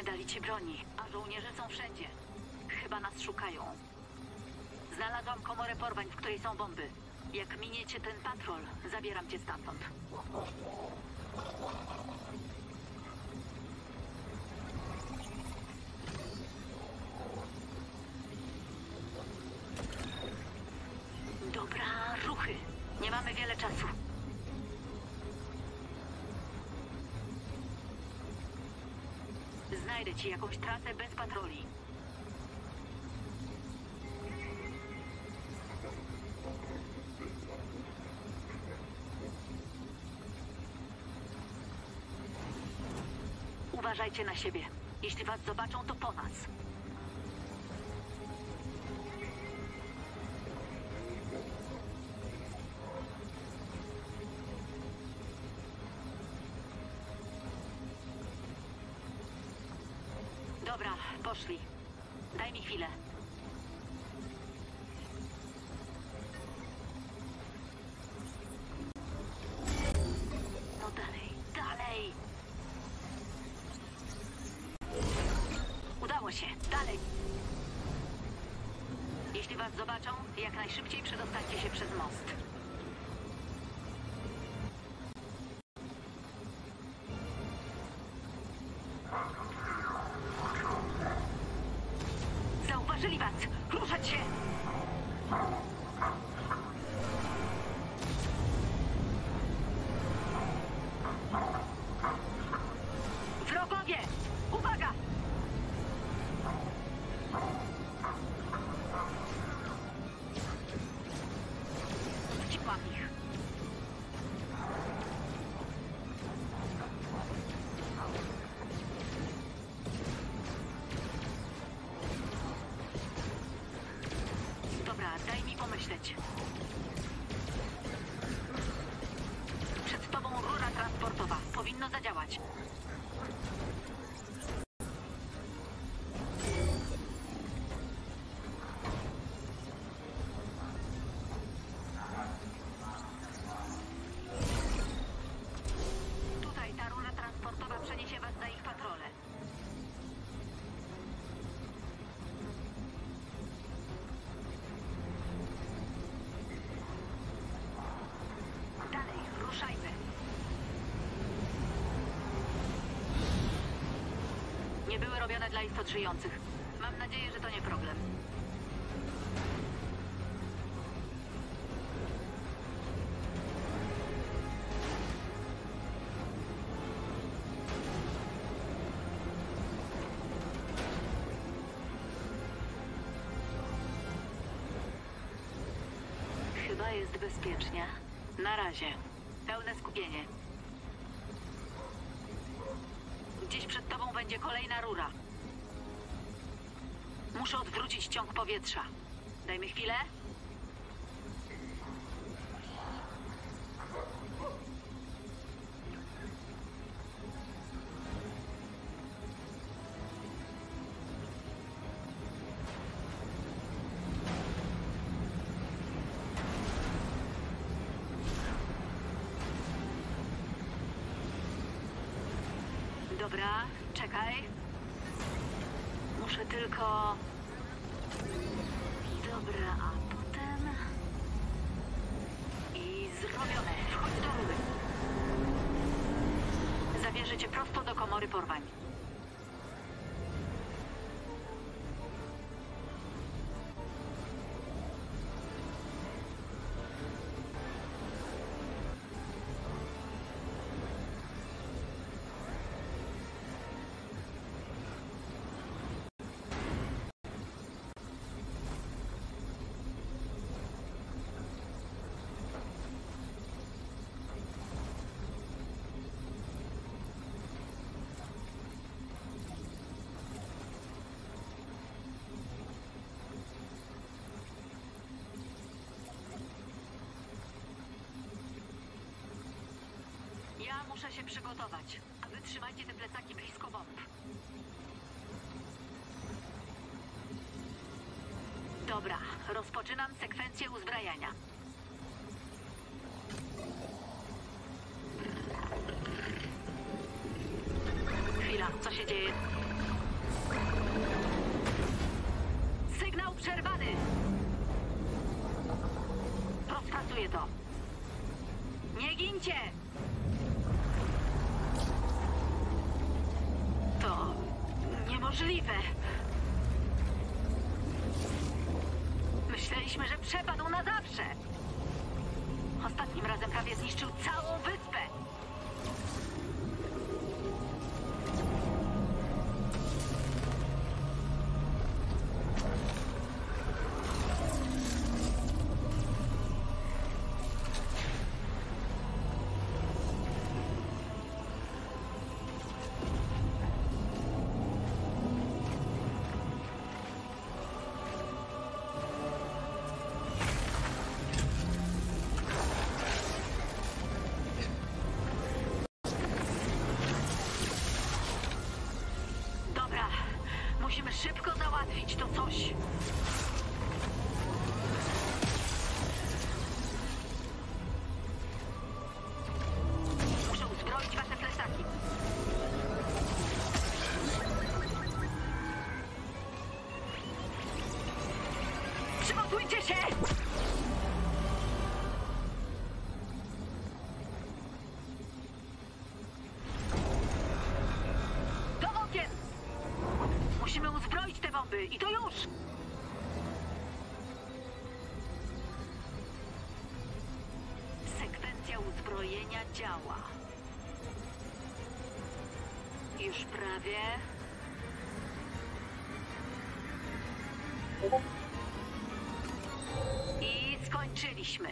Nie dali ci broni, a żołnierze są wszędzie. Chyba nas szukają. Znalazłam komorę porwań, w której są bomby. Jak miniecie ten patrol, zabieram cię stamtąd. Dobra, ruchy. Nie mamy wiele czasu. Znajdę ci jakąś trasę bez patroli. Uważajcie na siebie. Jeśli was zobaczą, to po nas. Dobra, poszli. Daj mi chwilę. No dalej, dalej! Udało się, dalej! Jeśli was zobaczą, jak najszybciej przedostańcie się przez most. Zauważyli was! Ruszać się! Wrogowie! Uwaga! Wściekłam ich. Dobra, daj mi pomyśleć. Przed tobą rura transportowa. Powinno zadziałać. Tutaj ta rura transportowa przeniesie was na ich patrole. Dalej, ruszajmy. Nie były robione dla istot żyjących. Mam nadzieję, że to nie problem. Chyba jest bezpiecznie. Na razie. Pełne skupienie. Gdzieś przed tobą będzie kolejna rura. Muszę odwrócić ciąg powietrza. Daj mi chwilę. Dobra, czekaj. Muszę tylko... Dobra, a potem... I zrobione. Wchodź do rury. Zabierze cię prosto do komory porwań. Ja muszę się przygotować, a wy trzymajcie te plecaki blisko bomb. Dobra, rozpoczynam sekwencję uzbrajania. Chwila, co się dzieje? Czuję to. Nie gincie! To niemożliwe. Myśleliśmy, że przepadł na zawsze. Ostatnim razem prawie zniszczył całą wyspę. Musimy szybko załatwić to coś. Muszę uzbroić wasze plecaki. Przygotujcie się! Musimy uzbroić te bomby i to już! Sekwencja uzbrojenia działa. Już prawie. I skończyliśmy.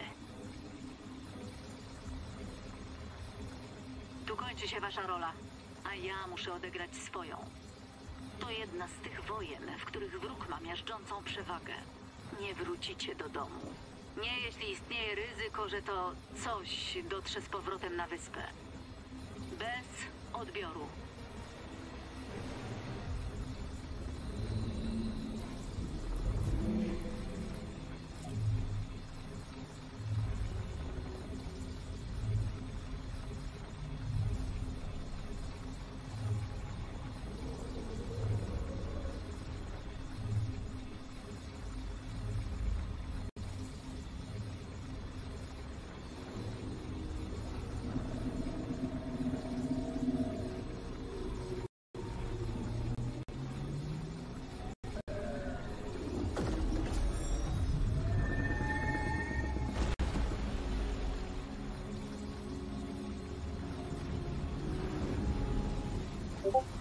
Tu kończy się wasza rola, a ja muszę odegrać swoją. To jedna z tych wojen, w których wróg ma miażdżącą przewagę. Nie wrócicie do domu. Nie, jeśli istnieje ryzyko, że to coś dotrze z powrotem na wyspę. Bez odbioru. you